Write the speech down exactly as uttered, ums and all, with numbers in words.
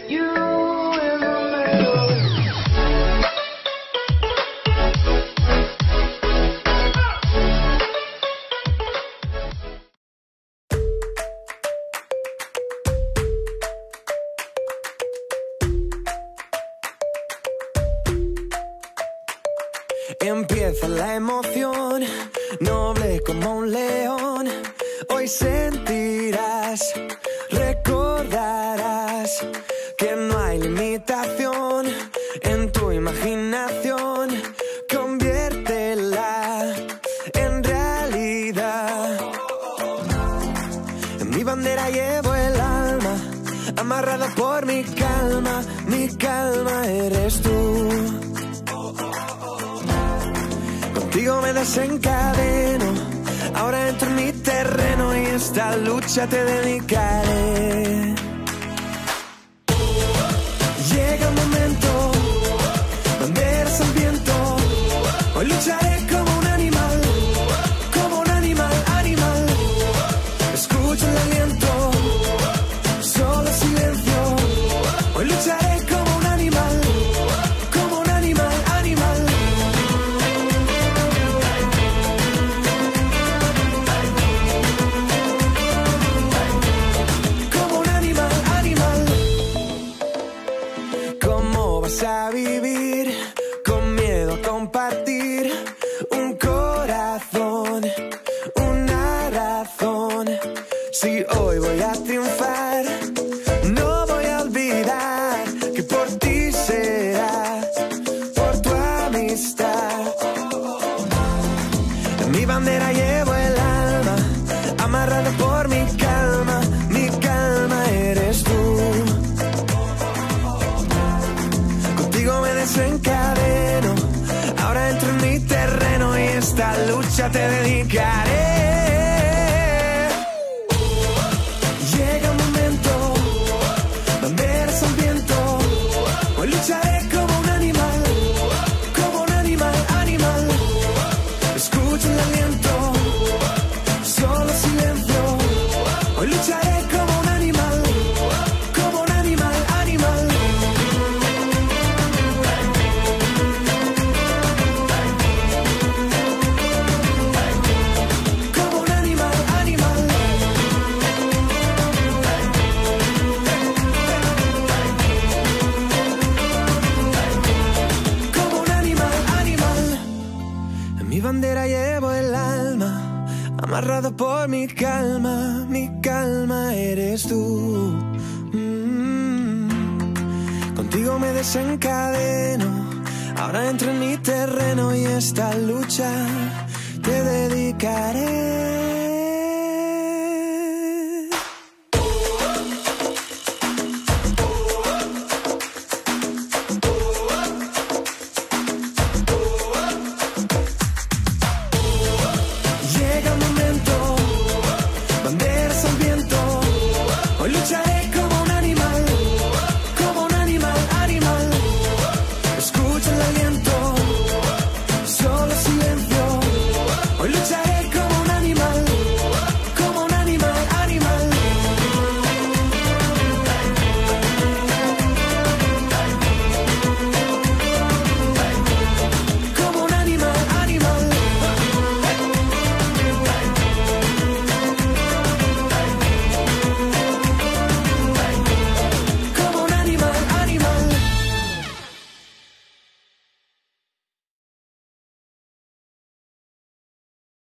Empieza la emoción, noble como un león. Hoy sentirás, recordarás que no hay limitación en tu imaginación. Conviértela en realidad. En mi bandera llevo el alma, amarrada por mi calma. Mi calma eres tú. Contigo me desencadeno, ahora entro en mi terreno y esta lucha te dedicaré. Llega el momento, banderas al viento, hoy lucharé como un animal, como un animal, animal. Escucho el aliento, solo silencio, hoy lucharé como un animal, como un animal, animal. A vivir con miedo a compartir un corazón, una razón. Si hoy voy a triunfar, no voy a olvidar que por ti será, por tu amistad. En mi bandera llevo el alma, amarrada por mi calma. Mi calma eres tú. Me desencadeno, ahora entro en mi terreno y esta lucha te dedicaré. Llega un momento, banderas al viento, hoy lucharé como un animal, como un animal, animal. Escucho el aliento, solo silencio, hoy lucharé como un animal, como un animal, animal. Mi bandera llevo el alma, amarrado por mi calma. Mi calma eres tú. mm. Contigo me desencadeno, ahora entro en mi terreno y esta lucha te dedicaré.